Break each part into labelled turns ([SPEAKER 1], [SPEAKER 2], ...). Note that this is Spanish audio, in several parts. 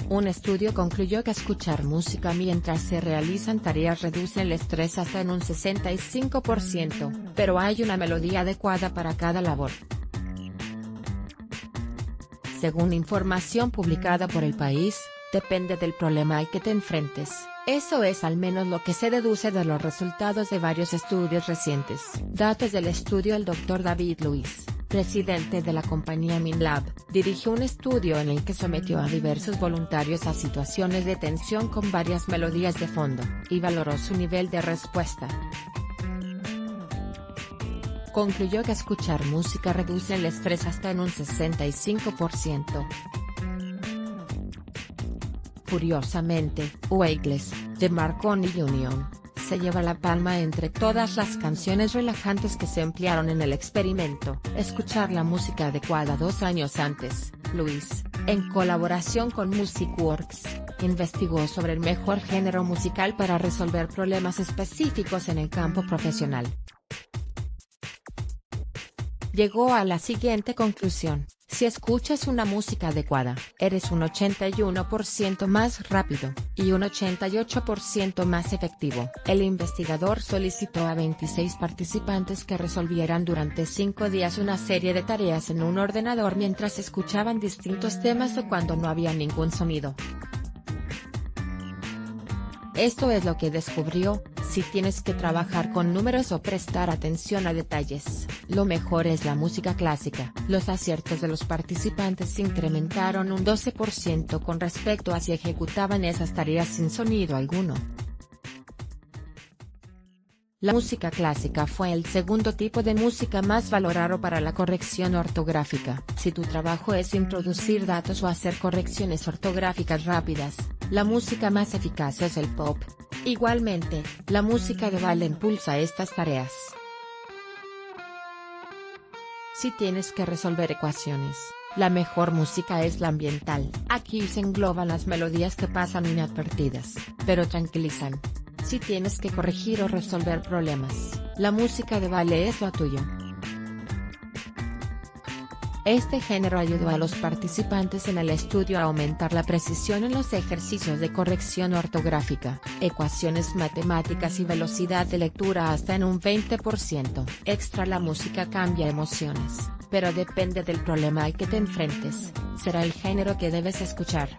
[SPEAKER 1] Un estudio concluyó que escuchar música mientras se realizan tareas reduce el estrés hasta en un 65%, pero hay una melodía adecuada para cada labor. Según información publicada por El País, depende del problema al que te enfrentes. Eso es al menos lo que se deduce de los resultados de varios estudios recientes. Datos del estudio. El Dr. David Luiz, presidente de la compañía MinLab, dirigió un estudio en el que sometió a diversos voluntarios a situaciones de tensión con varias melodías de fondo, y valoró su nivel de respuesta. Concluyó que escuchar música reduce el estrés hasta en un 65%. Curiosamente, Weightless, de Marconi Union, se lleva la palma entre todas las canciones relajantes que se emplearon en el experimento. Escuchar la música adecuada. 2 años antes, Luiz, en colaboración con MusicWorks, investigó sobre el mejor género musical para resolver problemas específicos en el campo profesional. Llegó a la siguiente conclusión: si escuchas una música adecuada, eres un 81% más rápido, y un 88% más efectivo. El investigador solicitó a 26 participantes que resolvieran durante 5 días una serie de tareas en un ordenador mientras escuchaban distintos temas o cuando no había ningún sonido. Esto es lo que descubrió: si tienes que trabajar con números o prestar atención a detalles, lo mejor es la música clásica. Los aciertos de los participantes se incrementaron un 12% con respecto a si ejecutaban esas tareas sin sonido alguno. La música clásica fue el segundo tipo de música más valorado para la corrección ortográfica. Si tu trabajo es introducir datos o hacer correcciones ortográficas rápidas, la música más eficaz es el pop. Igualmente, la música de baile impulsa estas tareas. Si tienes que resolver ecuaciones, la mejor música es la ambiental. Aquí se engloban las melodías que pasan inadvertidas, pero tranquilizan. Si tienes que corregir o resolver problemas, la música de baile es lo tuyo. Este género ayudó a los participantes en el estudio a aumentar la precisión en los ejercicios de corrección ortográfica, ecuaciones matemáticas y velocidad de lectura hasta en un 20%. Extra. La música cambia emociones, pero depende del problema al que te enfrentes, será el género que debes escuchar.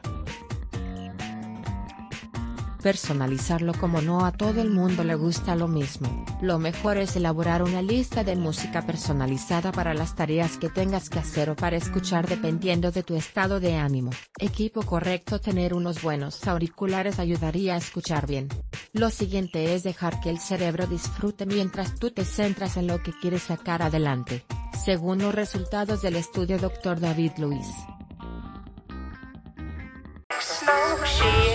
[SPEAKER 1] Personalizarlo. Como no a todo el mundo le gusta lo mismo, lo mejor es elaborar una lista de música personalizada para las tareas que tengas que hacer o para escuchar dependiendo de tu estado de ánimo. Equipo correcto. Tener unos buenos auriculares ayudaría a escuchar bien. Lo siguiente es dejar que el cerebro disfrute mientras tú te centras en lo que quieres sacar adelante, según los resultados del estudio Dr. David Luiz.